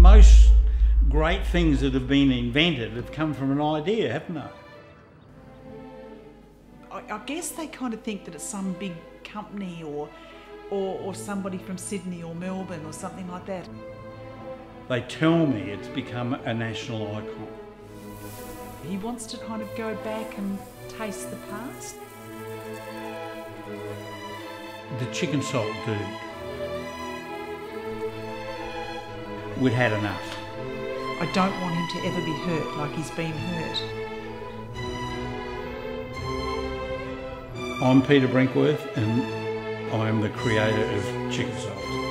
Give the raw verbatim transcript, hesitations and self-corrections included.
most great things that have been invented have come from an idea, haven't they? I, I guess they kind of think that it's some big company or, or, or somebody from Sydney or Melbourne or something like that. They tell me it's become a national icon. He wants to kind of go back and taste the past. The chicken salt dude. We'd had enough. I don't want him to ever be hurt like he's been hurt. I'm Peter Brinkworth and I'm the creator of Chicken Salt.